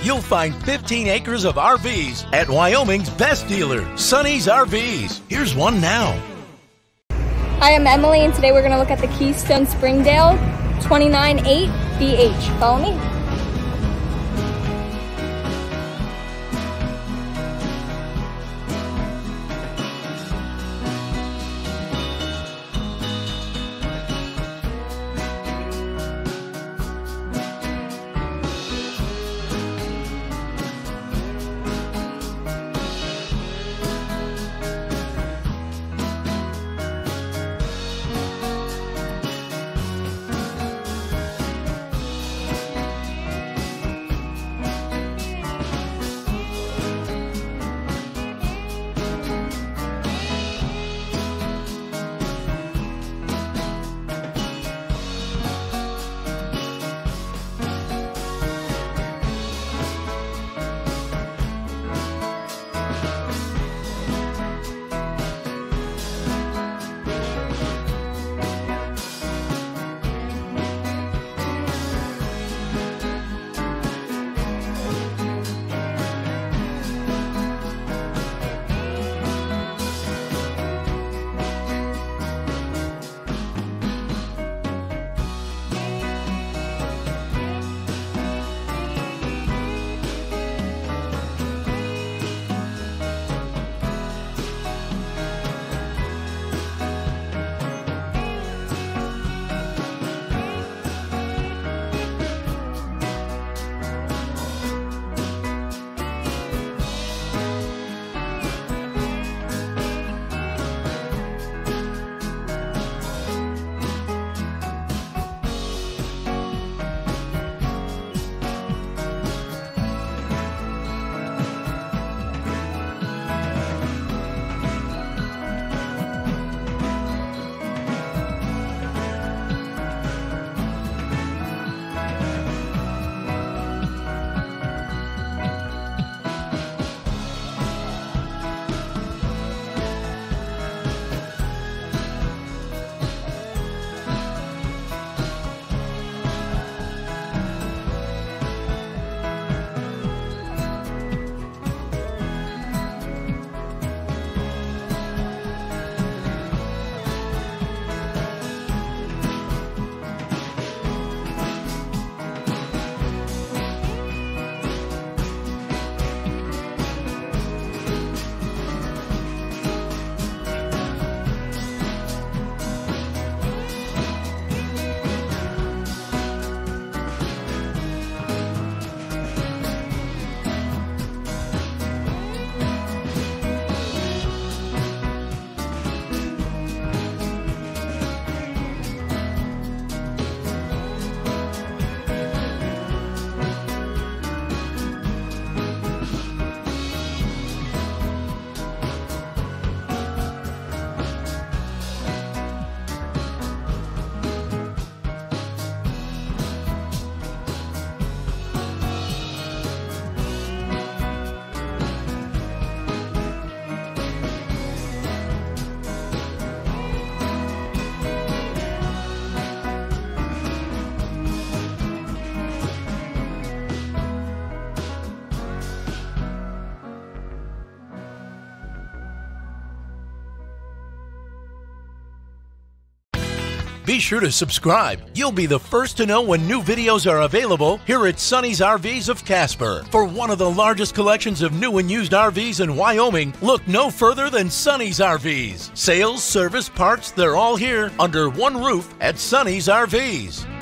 you'll find 15 acres of RVs at Wyoming's best dealer, Sonny's RVs. Here's one now. Hi, I'm Emily, and today we're going to look at the Keystone-Springdale-298BH. Follow me. Be sure to subscribe. You'll be the first to know when new videos are available here at Sonny's RVs of Casper. For one of the largest collections of new and used RVs in Wyoming, look no further than Sonny's RVs. Sales, service, parts, they're all here under one roof at Sonny's RVs.